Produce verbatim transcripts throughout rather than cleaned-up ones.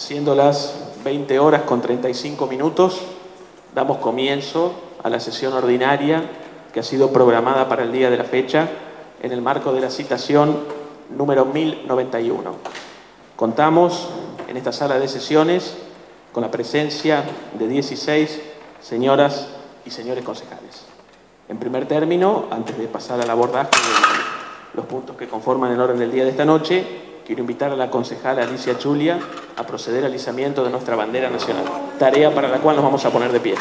Siendo las veinte horas con treinta y cinco minutos, damos comienzo a la sesión ordinaria que ha sido programada para el día de la fecha en el marco de la citación número mil noventa y uno. Contamos en esta sala de sesiones con la presencia de dieciséis señoras y señores concejales. En primer término, antes de pasar al abordaje de los puntos que conforman el orden del día de esta noche, quiero invitar a la concejala Alicia Chulia a proceder al izamiento de nuestra bandera nacional, tarea para la cual nos vamos a poner de pie.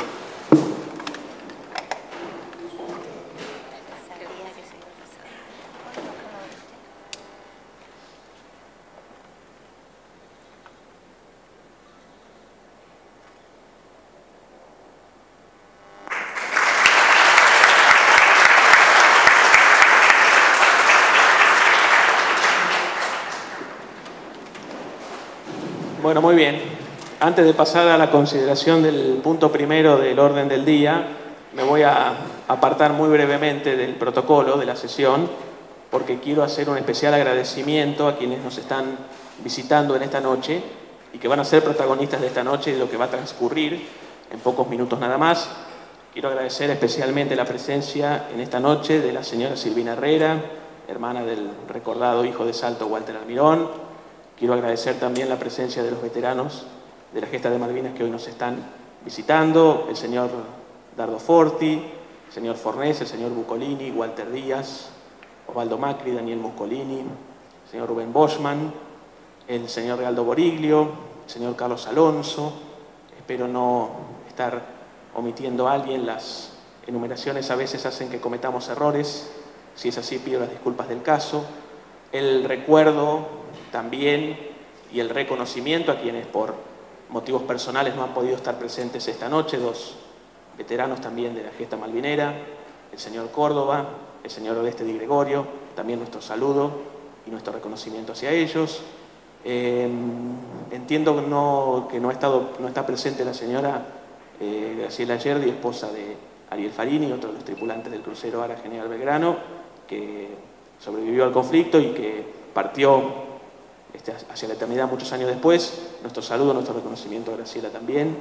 Bueno, muy bien. Antes de pasar a la consideración del punto primero del orden del día, me voy a apartar muy brevemente del protocolo de la sesión, porque quiero hacer un especial agradecimiento a quienes nos están visitando en esta noche y que van a ser protagonistas de esta noche y de lo que va a transcurrir en pocos minutos nada más. Quiero agradecer especialmente la presencia en esta noche de la señora Silvina Herrera, hermana del recordado hijo de Salto Walter Almirón. Quiero agradecer también la presencia de los veteranos de la Gesta de Malvinas que hoy nos están visitando, el señor Dardo Forti, el señor Fornés, el señor Bucolini, Walter Díaz, Osvaldo Macri, Daniel Muscolini, el señor Rubén Boschman, el señor Realdo Boriglio, el señor Carlos Alonso. Espero no estar omitiendo a alguien, las enumeraciones a veces hacen que cometamos errores. Si es así, pido las disculpas del caso. El recuerdo también y el reconocimiento a quienes por motivos personales no han podido estar presentes esta noche, dos veteranos también de la gesta malvinera, el señor Córdoba, el señor Oreste Di Gregorio, también nuestro saludo y nuestro reconocimiento hacia ellos. Eh, entiendo que no, que no, ha estado, no está presente la señora eh, Graciela Yerdi, esposa de Ariel Farini, otro de los tripulantes del crucero Ara General Belgrano, que sobrevivió al conflicto y que partió este, hacia la eternidad muchos años después. Nuestro saludo, nuestro reconocimiento a Graciela también.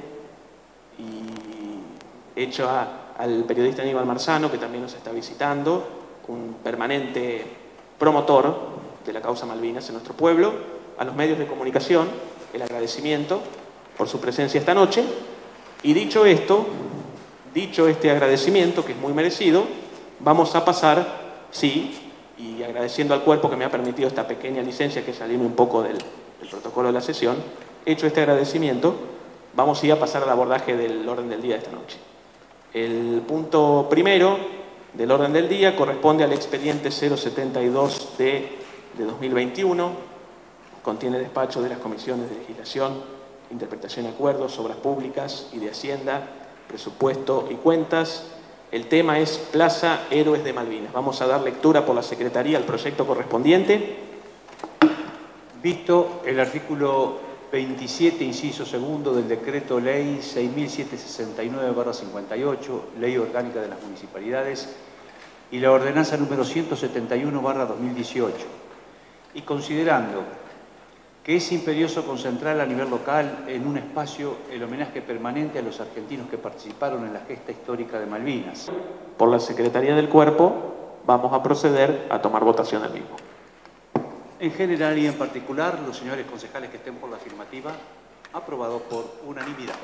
Y hecho a, al periodista Aníbal Marzano, que también nos está visitando, un permanente promotor de la causa Malvinas en nuestro pueblo, a los medios de comunicación, el agradecimiento por su presencia esta noche. Y dicho esto, dicho este agradecimiento, que es muy merecido, vamos a pasar, sí, y agradeciendo al cuerpo que me ha permitido esta pequeña licencia, que salirme un poco del, del protocolo de la sesión, hecho este agradecimiento, vamos a ir a pasar al abordaje del orden del día de esta noche. El punto primero del orden del día corresponde al expediente cero setenta y dos D de dos mil veintiuno, contiene despacho de las comisiones de legislación, interpretación y acuerdos, obras públicas y de Hacienda, presupuesto y cuentas. El tema es Plaza Héroes de Malvinas. Vamos a dar lectura por la Secretaría al proyecto correspondiente. Visto el artículo veintisiete, inciso segundo del Decreto Ley seis mil setecientos sesenta y nueve barra cincuenta y ocho, Ley Orgánica de las Municipalidades, y la Ordenanza número ciento setenta y uno barra dos mil dieciocho, y considerando que es imperioso concentrar a nivel local en un espacio el homenaje permanente a los argentinos que participaron en la gesta histórica de Malvinas. Por la Secretaría del Cuerpo vamos a proceder a tomar votación del mismo. En general y en particular, los señores concejales que estén por la afirmativa, aprobado por unanimidad.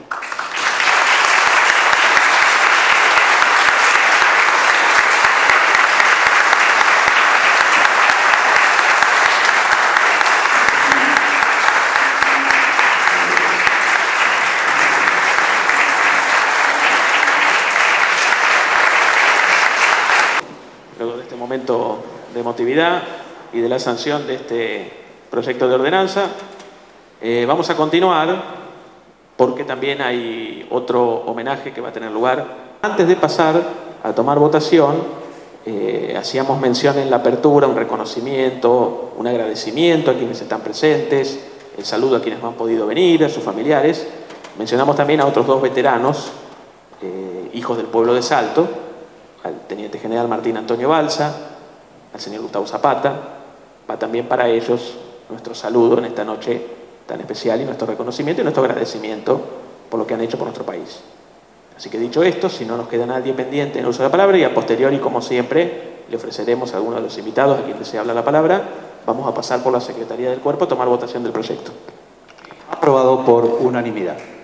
Momento de emotividad y de la sanción de este proyecto de ordenanza. Eh, vamos a continuar porque también hay otro homenaje que va a tener lugar. Antes de pasar a tomar votación, eh, hacíamos mención en la apertura, un reconocimiento, un agradecimiento a quienes están presentes, el saludo a quienes no han podido venir, a sus familiares. Mencionamos también a otros dos veteranos, eh, hijos del pueblo de Salto, al teniente general Martín Antonio Balsa, al señor Gustavo Zapata. Va también para ellos nuestro saludo en esta noche tan especial y nuestro reconocimiento y nuestro agradecimiento por lo que han hecho por nuestro país. Así que dicho esto, si no nos queda nadie pendiente en el uso de la palabra, y a posteriori, como siempre, le ofreceremos a alguno de los invitados a quien desea hablar la palabra, vamos a pasar por la Secretaría del Cuerpo a tomar votación del proyecto. Aprobado por unanimidad.